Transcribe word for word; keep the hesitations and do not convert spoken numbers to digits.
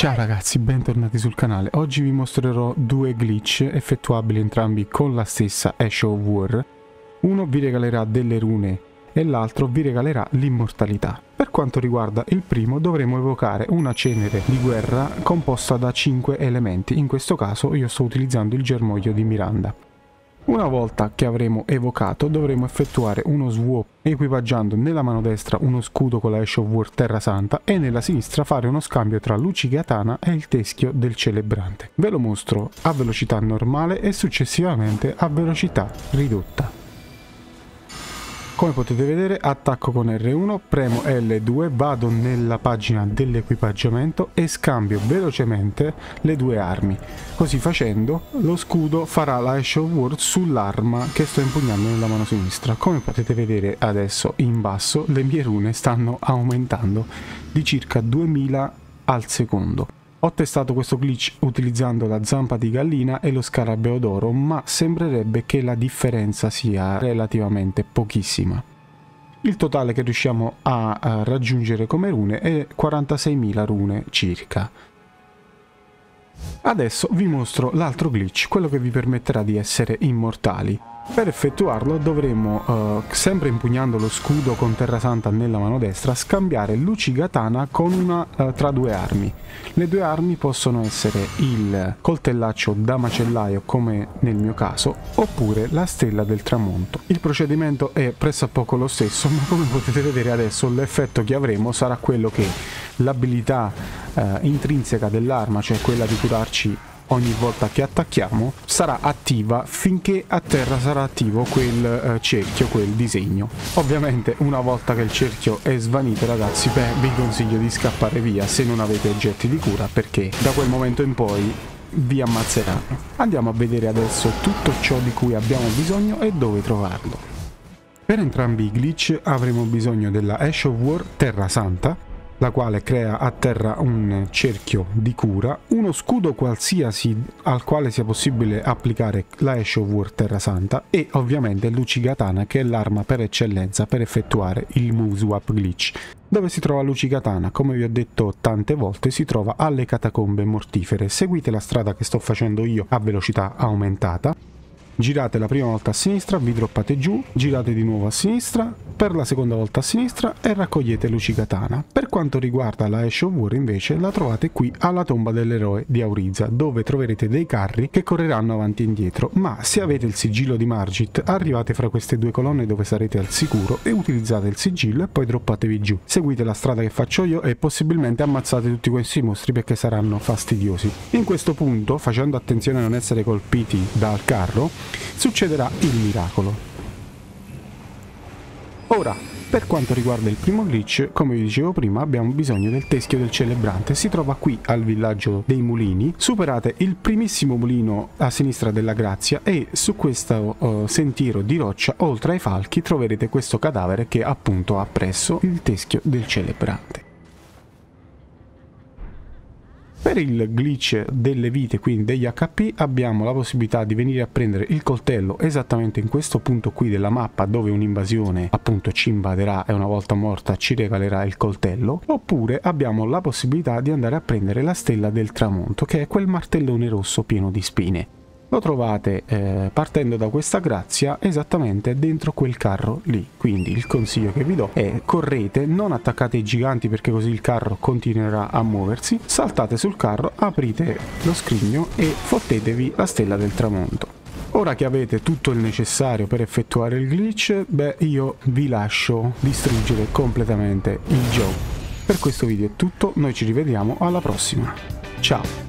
Ciao ragazzi, bentornati sul canale. Oggi vi mostrerò due glitch effettuabili entrambi con la stessa Ash of War. Uno vi regalerà delle rune e l'altro vi regalerà l'immortalità. Per quanto riguarda il primo, dovremo evocare una cenere di guerra composta da cinque elementi. In questo caso io sto utilizzando il germoglio di Miranda. Una volta che avremo evocato, dovremo effettuare uno swap equipaggiando nella mano destra uno scudo con la Ash of War Terra Santa e nella sinistra fare uno scambio tra Lucigatana e il teschio del celebrante. Ve lo mostro a velocità normale e successivamente a velocità ridotta. Come potete vedere, attacco con R uno, premo L due, vado nella pagina dell'equipaggiamento e scambio velocemente le due armi. Così facendo, lo scudo farà la Ash of War sull'arma che sto impugnando nella mano sinistra. Come potete vedere adesso in basso, le mie rune stanno aumentando di circa duemila al secondo. Ho testato questo glitch utilizzando la zampa di gallina e lo scarabeo d'oro, ma sembrerebbe che la differenza sia relativamente pochissima. Il totale che riusciamo a, a raggiungere come rune è quarantaseimila rune circa. Adesso vi mostro l'altro glitch, quello che vi permetterà di essere immortali. Per effettuarlo dovremo, uh, sempre impugnando lo scudo con Terra Santa nella mano destra, scambiare Lucigatana con una uh, tra due armi. Le due armi possono essere il coltellaccio da macellaio, come nel mio caso, oppure la stella del tramonto. Il procedimento è pressappoco lo stesso, ma come potete vedere adesso l'effetto che avremo sarà quello che l'abilità uh, intrinseca dell'arma, cioè quella di curarci ogni volta che attacchiamo, sarà attiva finché a terra sarà attivo quel eh, cerchio, quel disegno. Ovviamente una volta che il cerchio è svanito, ragazzi, beh, vi consiglio di scappare via se non avete oggetti di cura, perché da quel momento in poi vi ammazzeranno. Andiamo a vedere adesso tutto ciò di cui abbiamo bisogno e dove trovarlo. Per entrambi i glitch avremo bisogno della Ash of War Terra Santa, la quale crea a terra un cerchio di cura, uno scudo qualsiasi al quale sia possibile applicare la Ash of War Terra Santa e ovviamente Lucigatana, che è l'arma per eccellenza per effettuare il move swap glitch. Dove si trova Lucigatana? Come vi ho detto tante volte, si trova alle catacombe mortifere. Seguite la strada che sto facendo io a velocità aumentata. Girate la prima volta a sinistra, vi droppate giù, girate di nuovo a sinistra, per la seconda volta a sinistra e raccogliete Lucigatana. Per quanto riguarda la Ash of War invece la trovate qui alla tomba dell'eroe di Aurizza, dove troverete dei carri che correranno avanti e indietro, ma se avete il sigillo di Margit arrivate fra queste due colonne dove sarete al sicuro e utilizzate il sigillo e poi droppatevi giù. Seguite la strada che faccio io e possibilmente ammazzate tutti questi mostri perché saranno fastidiosi. In questo punto, facendo attenzione a non essere colpiti dal carro, succederà il miracolo. Ora, per quanto riguarda il primo glitch, come vi dicevo prima, abbiamo bisogno del teschio del celebrante. Si trova qui al villaggio dei mulini. Superate il primissimo mulino a sinistra della Grazia e su questo uh, sentiero di roccia, oltre ai falchi, troverete questo cadavere che appunto ha presso il teschio del celebrante. Per il glitch delle vite, quindi degli H P, abbiamo la possibilità di venire a prendere il coltello esattamente in questo punto qui della mappa, dove un'invasione appunto ci invaderà e una volta morta ci regalerà il coltello, oppure abbiamo la possibilità di andare a prendere la stella del tramonto, che è quel martellone rosso pieno di spine. Lo trovate eh, partendo da questa Grazia esattamente dentro quel carro lì. Quindi il consiglio che vi do è: correte, non attaccate i giganti perché così il carro continuerà a muoversi, saltate sul carro, aprite lo scrigno e fottetevi la stella del tramonto. Ora che avete tutto il necessario per effettuare il glitch, beh, io vi lascio distruggere completamente il gioco. Per questo video è tutto, noi ci rivediamo alla prossima. Ciao!